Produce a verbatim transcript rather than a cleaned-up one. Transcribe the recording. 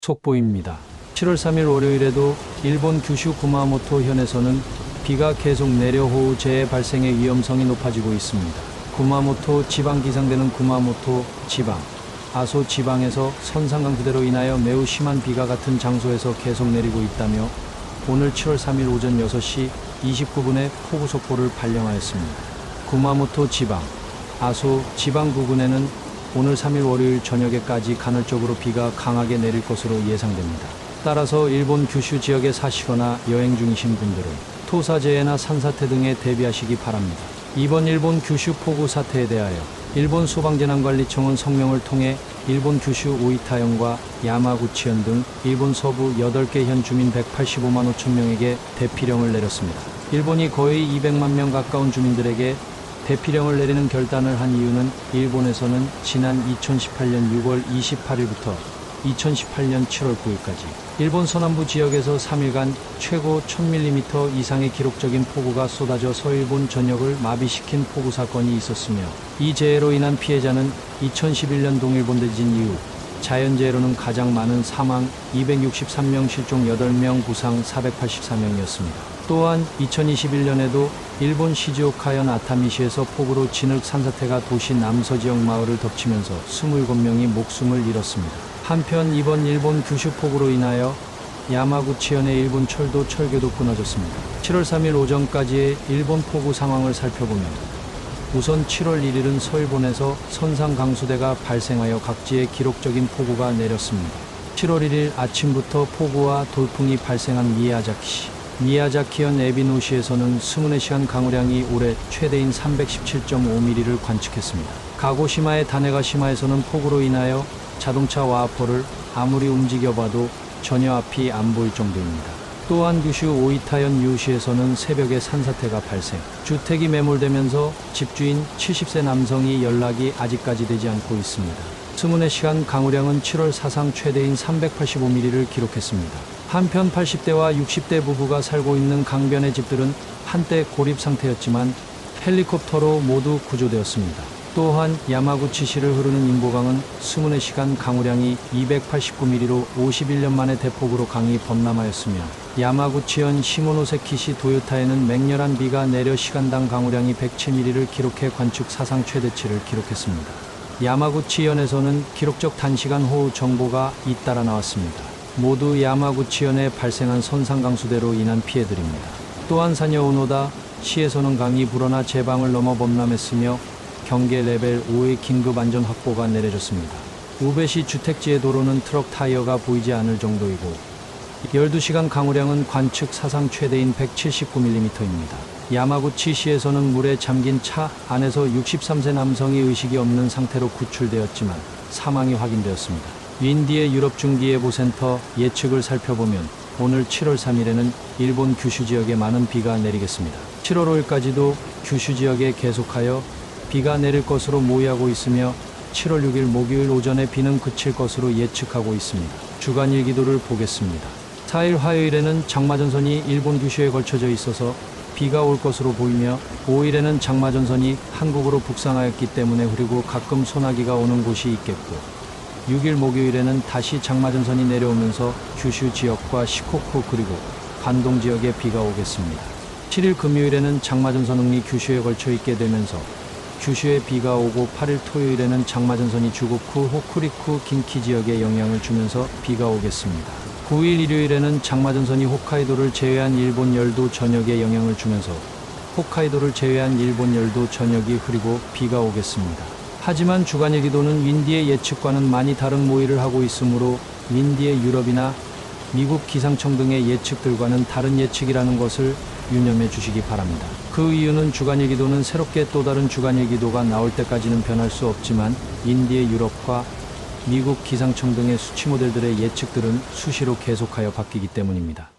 속보입니다. 칠월 삼일 월요일에도 일본 규슈 구마모토 현에서는 비가 계속 내려 호우 재해 발생의 위험성이 높아지고 있습니다. 구마모토 지방 기상대는 구마모토 지방, 아소 지방에서 선상강수대로 인하여 매우 심한 비가 같은 장소에서 계속 내리고 있다며 오늘 칠월 삼일 오전 여섯 시 이십구 분에 폭우 속보를 발령하였습니다. 구마모토 지방, 아소 지방 부근에는 오늘 삼일 월요일 저녁에까지 간헐적으로 비가 강하게 내릴 것으로 예상됩니다. 따라서 일본 규슈 지역에 사시거나 여행 중이신 분들은 토사재해나 산사태 등에 대비하시기 바랍니다. 이번 일본 규슈 폭우 사태에 대하여 일본 소방재난관리청은 성명을 통해 일본 규슈 오이타현과 야마구치현 등 일본 서부 여덟 개 현 주민 백팔십오만 오천 명에게 대피령을 내렸습니다. 일본이 거의 이백만 명 가까운 주민들에게 대피령을 내리는 결단을 한 이유는 일본에서는 지난 이천십팔년 유월 이십팔일부터 이천십팔년 칠월 구일까지 일본 서남부 지역에서 삼 일간 최고 천 밀리미터 이상의 기록적인 폭우가 쏟아져 서일본 전역을 마비시킨 폭우 사건이 있었으며 이 재해로 인한 피해자는 이천십일년 동일본 대지진 이후 자연재해로는 가장 많은 사망 이백육십삼 명, 실종 여덟 명, 부상 사백팔십사 명이었습니다. 또한 이천이십일년에도 일본 시즈오카현 아타미시에서 폭우로 진흙 산사태가 도시 남서지역 마을을 덮치면서 이십칠 명이 목숨을 잃었습니다. 한편 이번 일본 규슈 폭우로 인하여 야마구치현의 일본 철도 철교도 끊어졌습니다. 칠월 삼일 오전까지의 일본 폭우 상황을 살펴보면 우선 칠월 일일은 서일본에서 선상강수대가 발생하여 각지에 기록적인 폭우가 내렸습니다. 칠월 일일 아침부터 폭우와 돌풍이 발생한 미야자키시, 미야자키현 에비노시에서는 이십사 시간 강우량이 올해 최대인 삼백십칠 점 오 밀리미터를 관측했습니다. 가고시마의 다네가시마에서는 폭우로 인하여 자동차 와퍼를 아무리 움직여봐도 전혀 앞이 안 보일 정도입니다. 또한 규슈 오이타현 유시에서는 새벽에 산사태가 발생, 주택이 매몰되면서 집주인 칠십 세 남성이 연락이 아직까지 되지 않고 있습니다. 이십사 시간 강우량은 칠월 사상 최대인 삼백팔십오 밀리미터를 기록했습니다. 한편 팔십 대와 육십 대 부부가 살고 있는 강변의 집들은 한때 고립 상태였지만 헬리콥터로 모두 구조되었습니다. 또한 야마구치시를 흐르는 인보강은 이십사 시간 강우량이 이백팔십구 밀리미터로 오십일 년 만에 대폭우로 강이 범람하였으며 야마구치현 시모노세키시 도요타에는 맹렬한 비가 내려 시간당 강우량이 백칠 밀리미터를 기록해 관측 사상 최대치를 기록했습니다. 야마구치현에서는 기록적 단시간 호우 정보가 잇따라 나왔습니다. 모두 야마구치현에 발생한 선상강수대로 인한 피해들입니다. 또한 사녀 오노다 시에서는 강이 불어나 제방을 넘어 범람했으며 경계 레벨 오의 긴급 안전 확보가 내려졌습니다. 우베시 주택지의 도로는 트럭 타이어가 보이지 않을 정도이고 열두 시간 강우량은 관측 사상 최대인 백칠십구 밀리미터입니다. 야마구치시에서는 물에 잠긴 차 안에서 육십삼 세 남성이 의식이 없는 상태로 구출되었지만 사망이 확인되었습니다. 윈디의 유럽중기예보센터 예측을 살펴보면 오늘 칠월 삼일에는 일본 규슈 지역에 많은 비가 내리겠습니다. 칠월 오일까지도 규슈 지역에 계속하여 비가 내릴 것으로 모의하고 있으며 칠월 육일 목요일 오전에 비는 그칠 것으로 예측하고 있습니다. 주간일기도를 보겠습니다. 사일 화요일에는 장마전선이 일본 규슈에 걸쳐져 있어서 비가 올 것으로 보이며 오일에는 장마전선이 한국으로 북상하였기 때문에 흐리고 가끔 소나기가 오는 곳이 있겠고 육일 목요일에는 다시 장마전선이 내려오면서 규슈 지역과 시코쿠 그리고 관동 지역에 비가 오겠습니다. 칠일 금요일에는 장마전선 응리 규슈에 걸쳐 있게 되면서 규슈에 비가 오고 팔일 토요일에는 장마전선이 주고쿠, 호쿠리쿠, 긴키 지역에 영향을 주면서 비가 오겠습니다. 구일 일요일에는 장마전선이 홋카이도를 제외한 일본 열도 전역에 영향을 주면서 홋카이도를 제외한 일본 열도 전역이 흐리고 비가 오겠습니다. 하지만 주간일기도는 윈디의 예측과는 많이 다른 모의를 하고 있으므로 윈디의 유럽이나 미국 기상청 등의 예측들과는 다른 예측이라는 것을 유념해 주시기 바랍니다. 그 이유는 주간일기도는 새롭게 또 다른 주간일기도가 나올 때까지는 변할 수 없지만 윈디의 유럽과 미국 기상청 등의 수치 모델들의 예측들은 수시로 계속하여 바뀌기 때문입니다.